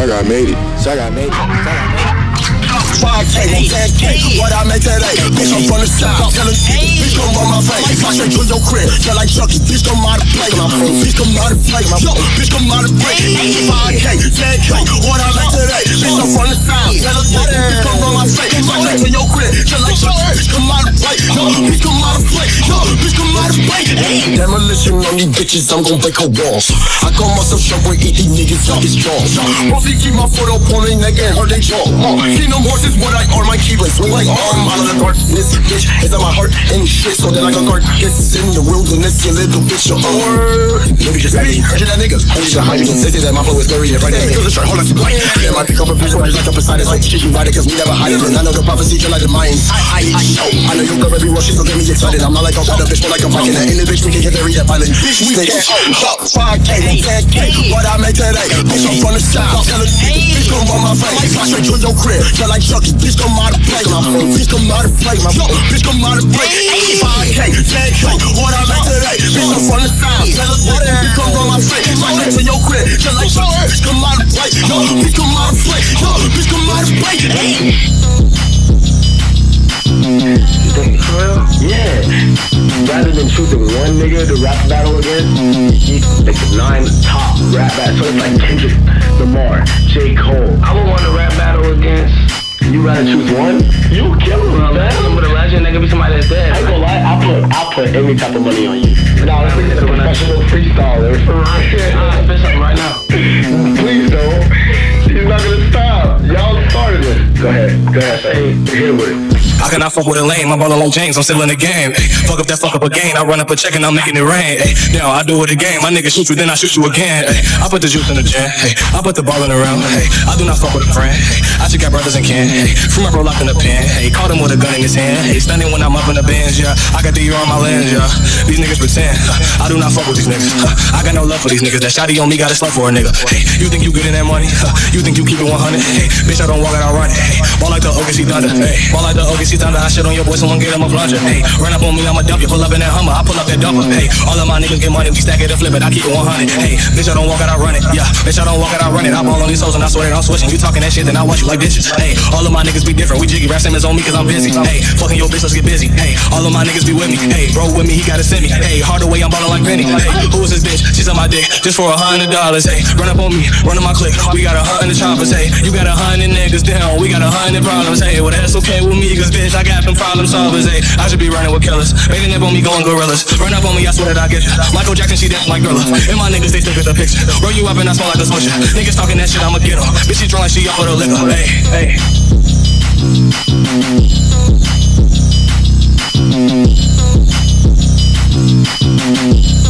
Shaq, I made it. Shaq, I made it. Shaq, I made it. 5K, 10K, what I make today? Bitch, I'm from the south, tell a bitch come on my face. I straight to your crib, just like Chucky, bitch come out of play. Bitch come out of play, yo, bitch come out of play. 5K, 10K, what I make today? Bitch, I'm from the south, tell a bitch come on my face. I straight to your crib, just like Chucky, bitch come out of play. Yo, bitch come out of play, yo, bitch come out of play. Demolition on these bitches, I'm gon' break her walls. I call myself sharp with eat these niggas off his jaws. Mostly keep my foot up on their neck and hurt their jaw. See them horses, what I arm my keyblade, swing like arm out of the darkness. Bitch, it's on my heart and shit, so then I got carcass in the wilderness, you little bitch, your word. Maybe just ready, heard that nigga. Only the high, they say that my flow is very right there. Because it's trying, hold on, blind. Yeah, I pick up a bitch, right like up beside it, like shit, you ride it, cause we never hide it. And I know the prophecy, just like the Mayans. I know you love every word, she gon' get me excited. I'm not like a kind of bitch, but like a Viking. And in the bitch, we can get very that violent. Bitch, we can 5K, 10K, what I make today? Bitch, I'm from the south, tell a bitch, come on my face. I straight to your crib, just like Chucky, bitch, come out of play. Bitch, come out of play, bitch, come out of play. 5K, 10K, what I make today? Bitch, I'm from the south, tell a bitch, come on my face. I straight to your crib, just like Chucky, bitch, come out of play. Bitch, come out of play, bitch, come out of play. You think for real? Yeah. Rather than choosing one nigga to rap battle against, you like 9 top rap battles. So it's like Kendrick Lamar, J. Cole. I would want to rap battle against. You rather choose one? You kill him, man. But imagine that could be somebody that's dead. I ain't gonna lie, I'll put any type of money on you. Nah, let's get a professional freestyler. I'll spit something right now. Please don't. He's not gonna stop. Y'all started it. Go ahead, say hit it with it. How can I fuck with a lame? I'm ballin' on James, I'm still in the game. Ay, fuck up that fuck up again. I run up a check and I'm making it rain. Ay, now I do it again. My nigga shoot you, then I shoot you again. Ay, I put the juice in the jam. Ay, I put the ball in the round. Ay, I do not fuck with a friend. Ay, I just got brothers and kin. Ay, from my bro locked in the pen. Ay, caught him with a gun in his hand. Ay, stunning when I'm up in the Benz, yeah. I got the year on my lens, yeah. These niggas pretend. I do not fuck with these niggas. I got no love for these niggas. That shotty on me got a slug for a nigga. Hey, you think you getting that money? You think you keep it 100? Hey, bitch, I don't walk it, I run it. Hey, ball like the OKC Thunder. Hey, ball like the OKC Thunder. I shit on your boy, someone get him a plunger. Hey, run up on me, I'ma dump you. Pull up in that Hummer, I pull up that dumper. Hey, all of my niggas get money, we stack it and flip it. I keep it 100. Hey, bitch, I don't walk it, I run it. Yeah, bitch, I don't walk it, I run it. I ball on these hoes and I swear that I'm switching. You talking that shit, then I watch you like dishes. Hey, all of my niggas be different. We jiggy, rap Simmons on me cause I'm busy. Hey, fucking your bitch, let's get busy. Hey, all of my niggas be with me. Hey, bro with me, he gotta send me. Hey, hard away, I'm ballin' like Penny. Hey, who is this bitch? She's on my dick just for $100. Hey, run up on me, run on my click. We got 100 choppers. Hey, you got 100 niggas down. We got 100 problems. Hey, well that's okay with me cause bitch, I got them problem solvers. Hey, I should be running with killers. Bathing up on me, going gorillas. Run up on me, I swear that I get you. Michael Jackson, she dance like Thriller. And my niggas, they still get the picture. Roll you up and I smell like a swisher. Niggas talking that shit, I'ma get em. Bitch, she drunk like she off with a liquor. Hey, hey.